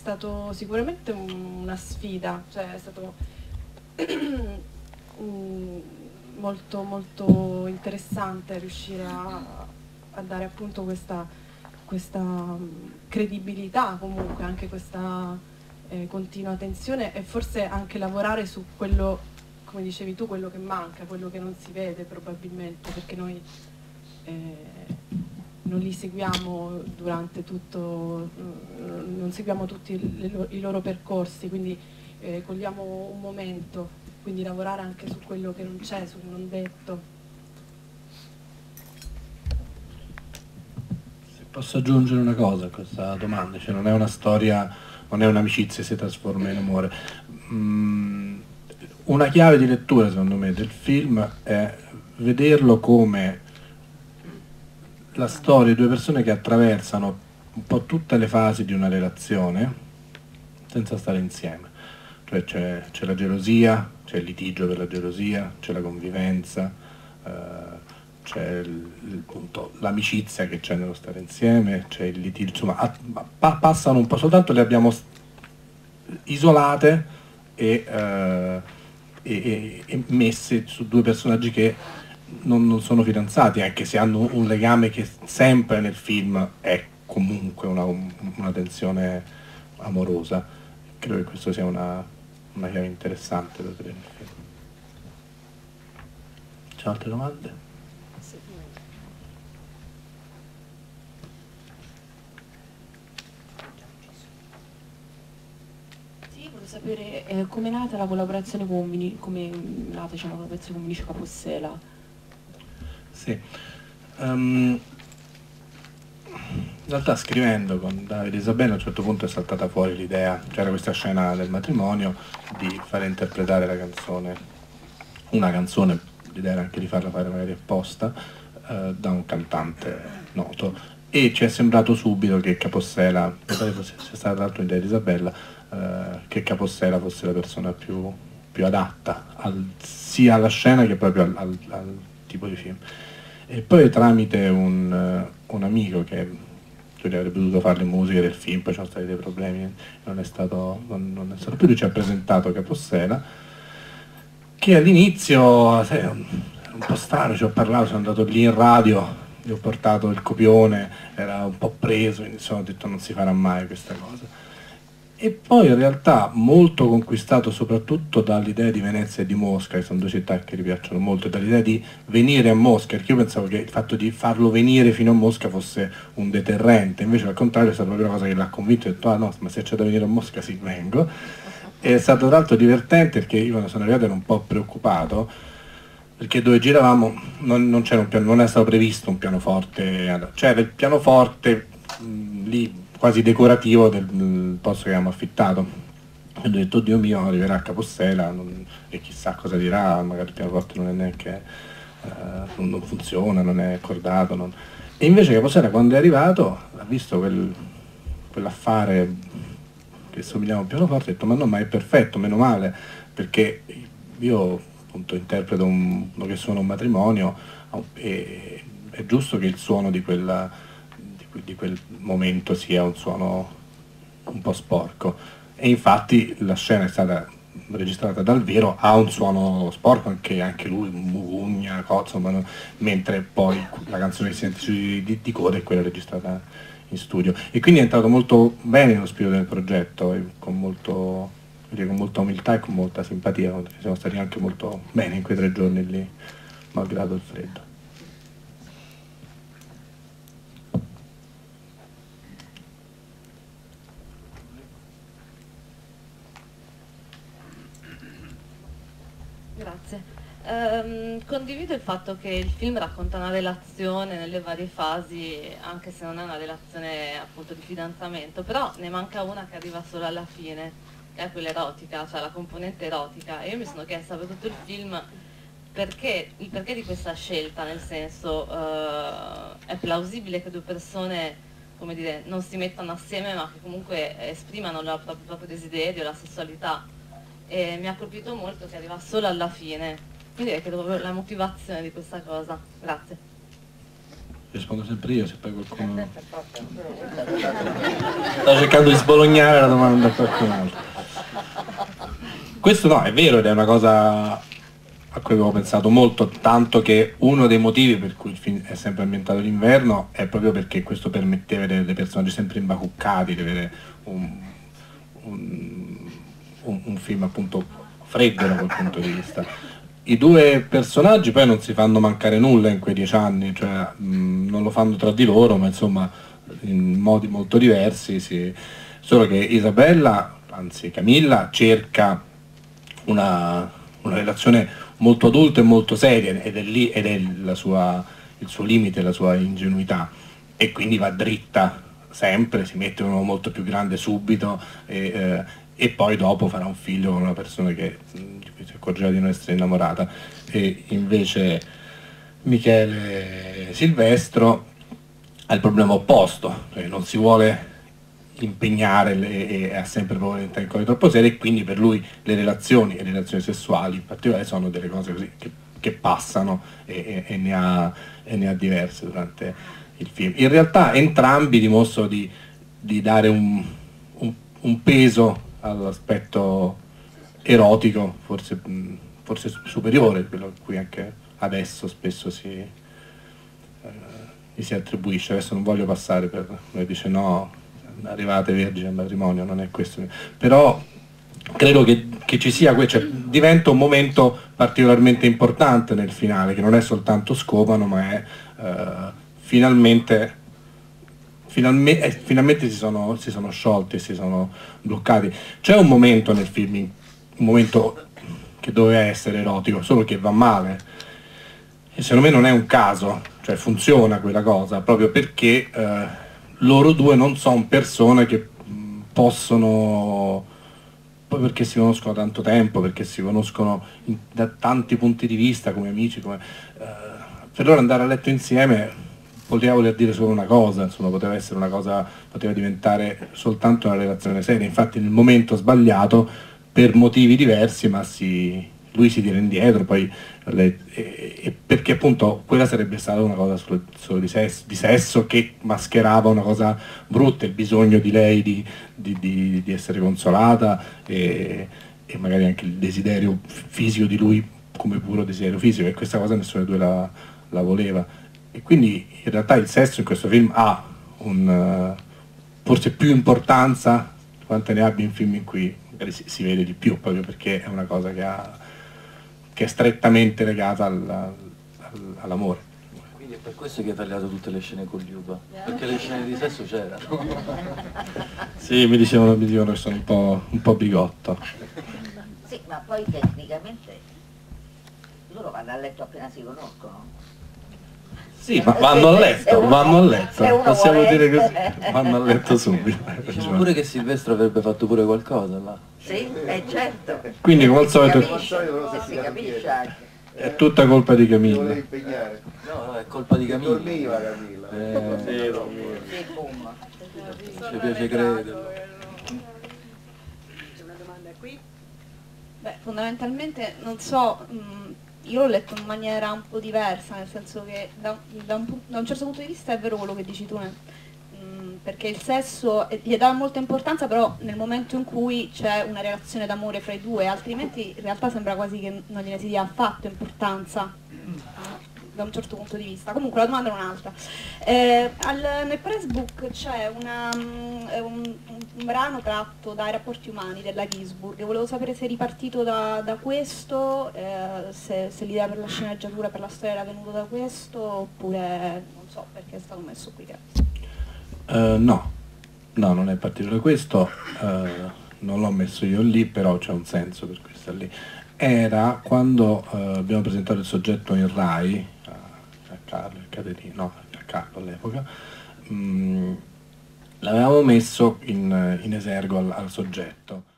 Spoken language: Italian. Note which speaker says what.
Speaker 1: stato sicuramente una sfida, cioè è stato molto molto interessante riuscire a dare appunto questa credibilità, comunque anche questa continua tensione, e forse anche lavorare su quello, come dicevi tu, quello che manca, quello che non si vede probabilmente, perché noi non li seguiamo durante tutto, non seguiamo tutti i loro percorsi, quindi cogliamo un momento, quindi lavorare anche su quello che non c'è, sul non detto.
Speaker 2: Posso aggiungere una cosa a questa domanda, cioè non è una storia, non è un'amicizia che si trasforma in amore. Una chiave di lettura secondo me del film è vederlo come la storia di due persone che attraversano un po' tutte le fasi di una relazione senza stare insieme. Cioè c'è la gelosia, c'è il litigio per la gelosia, c'è la convivenza, c'è l'amicizia che c'è nello stare insieme, c'è il litigio, insomma passano un po', soltanto le abbiamo isolate e messe su due personaggi che non sono fidanzati, anche se hanno un legame che sempre nel film è comunque una tensione amorosa. Credo che questo sia una chiave interessante da vedere nel film. C'è altre domande?
Speaker 3: Sapere come è nata la collaborazione con Vinicio Capossela.
Speaker 2: Sì. In realtà scrivendo con Davide e Isabella a un certo punto è saltata fuori l'idea, c'era questa scena del matrimonio, di fare interpretare la canzone, una canzone, l'idea era anche di farla fare magari apposta, da un cantante noto, e ci è sembrato subito che Capossela, mi pare fosse stata tra l'altro l'idea di Isabella, che Capossela fosse la persona più adatta sia alla scena che proprio al tipo di film. E poi tramite un amico che avrebbe dovuto fare le musiche del film, poi ci sono stati dei problemi, non è stato più, lui ci ha presentato Capossela, che all'inizio è un po' strano, ci ho parlato, sono andato lì in radio, gli ho portato il copione, era un po' preso, insomma ho detto non si farà mai questa cosa. E poi in realtà molto conquistato soprattutto dall'idea di Venezia e di Mosca, che sono due città che gli piacciono molto, dall'idea di venire a Mosca, perché io pensavo che il fatto di farlo venire fino a Mosca fosse un deterrente, invece al contrario è stata proprio una cosa che l'ha convinto e ha detto ah no, ma se c'è da venire a Mosca sì vengo. È stato tra l'altro divertente perché io quando sono arrivato ero un po' preoccupato, perché dove giravamo non c'era un piano, non è stato previsto un pianoforte, c'era il pianoforte lì quasi decorativo del posto che avevamo affittato. E ho detto, oddio mio, arriverà a Capossela e chissà cosa dirà, magari il pianoforte non è neanche, non funziona, non è accordato. E invece Capossela quando è arrivato ha visto quell'affare che somigliava a un pianoforte e ha detto, ma no, ma è perfetto, meno male, perché io appunto interpreto uno che suona un matrimonio e è giusto che il suono di quel momento sia un suono un po' sporco, e infatti la scena è stata registrata dal vero, ha un suono sporco anche lui, mugugna, insomma, mentre poi la canzone che si sente di coda è quella registrata in studio, e quindi è entrato molto bene nello spirito del progetto e con molta umiltà e con molta simpatia, siamo stati anche molto bene in quei 3 giorni lì, malgrado il freddo.
Speaker 4: Grazie. Condivido il fatto che il film racconta una relazione nelle varie fasi, anche se non è una relazione appunto di fidanzamento, però ne manca una che arriva solo alla fine, che è quella erotica, cioè la componente erotica. E io mi sono chiesta per tutto il film il perché di questa scelta, nel senso è plausibile che due persone, come dire, non si mettano assieme ma che comunque esprimano il proprio desiderio, la sessualità. E mi ha colpito molto che arriva solo alla fine, quindi è proprio la motivazione di questa cosa. Grazie.
Speaker 2: rispondo sempre io, se poi qualcuno... Stavo cercando di sbolognare la domanda a qualcun altro. Questo no, è vero, ed è una cosa a cui avevo pensato molto, tanto che uno dei motivi per cui il film è sempre ambientato d'inverno è proprio perché questo permetteva di vedere dei personaggi sempre imbacuccati, di avere un film appunto freddo da quel punto di vista. I due personaggi poi non si fanno mancare nulla in quei 10 anni, cioè non lo fanno tra di loro, ma insomma in modi molto diversi, solo che Isabella, anzi Camilla, cerca una relazione molto adulta e molto seria, ed è lì ed è il suo limite, la sua ingenuità, e quindi va dritta sempre, si mette uno molto più grande subito e poi dopo farà un figlio con una persona che di cui si accorgerà di non essere innamorata. E invece Michele Silvestro ha il problema opposto, cioè non si vuole impegnare e ha sempre paura di entrare in cose troppo serie, e quindi per lui le relazioni e le relazioni sessuali in particolare sono delle cose così che passano e ne ha diverse durante il film. In realtà entrambi dimostrano di dare un peso all'aspetto erotico, forse superiore, quello a cui anche adesso spesso gli si attribuisce. Adesso non voglio passare per come dice no, arrivate vergini al matrimonio, non è questo, però credo che ci sia, cioè, diventa un momento particolarmente importante nel finale, che non è soltanto scopano, ma è finalmente si sono sciolti, si sono bloccati. C'è un momento nel film, un momento che doveva essere erotico, solo che va male, e secondo me non è un caso, cioè funziona quella cosa proprio perché loro due non sono persone che possono, poi perché si conoscono da tanto tempo, perché si conoscono da tanti punti di vista come amici, per loro andare a letto insieme poteva voler dire solo una cosa, insomma, poteva essere una cosa, poteva diventare soltanto una relazione seria. Infatti nel momento sbagliato, per motivi diversi, ma lui si tira indietro, poi perché appunto quella sarebbe stata una cosa solo di sesso che mascherava una cosa brutta, il bisogno di lei di essere consolata e magari anche il desiderio fisico di lui come puro desiderio fisico, e questa cosa nessuno dei due la voleva. E quindi in realtà il sesso in questo film ha forse più importanza quanto ne abbia in film in cui magari si vede di più, proprio perché è una cosa che è strettamente legata all'amore.
Speaker 5: Quindi è per questo che hai tagliato tutte le scene con Liuba, perché le scene di sesso c'erano.
Speaker 2: Sì, mi dicevano che sono un po' bigotto.
Speaker 6: Sì, ma poi tecnicamente loro vanno a letto appena si conoscono.
Speaker 2: Sì, ma vanno a letto, possiamo dire così, vanno a letto subito.
Speaker 5: Diciamo pure che Silvestro avrebbe fatto pure qualcosa là.
Speaker 6: Sì, certo.
Speaker 2: Quindi come al solito
Speaker 6: Si capisce anche.
Speaker 2: è tutta colpa di Camilla.
Speaker 5: No, è colpa di Camilla.
Speaker 7: Dormiva Camilla.
Speaker 6: Sì, boom.
Speaker 5: Ci piace credere.
Speaker 1: C'è una domanda qui?
Speaker 3: Beh, fondamentalmente non so, io l'ho letto in maniera un po' diversa, nel senso che da un certo punto di vista è vero quello che dici tu, perché il sesso gli dà molta importanza, però nel momento in cui c'è una relazione d'amore fra i due, altrimenti in realtà sembra quasi che non gliene si dia affatto importanza da un certo punto di vista. Comunque la domanda è un'altra. Nel pressbook c'è un brano tratto dai rapporti umani della Ginsburg, volevo sapere se è ripartito da questo, se l'idea per la sceneggiatura, per la storia era venuta da questo, oppure non so perché è stato messo qui.
Speaker 2: No, non è partito da questo, non l'ho messo io lì, però c'è un senso per cui sta lì. Era quando abbiamo presentato il soggetto in Rai, a Carlo all'epoca, l'avevamo messo in esergo al soggetto.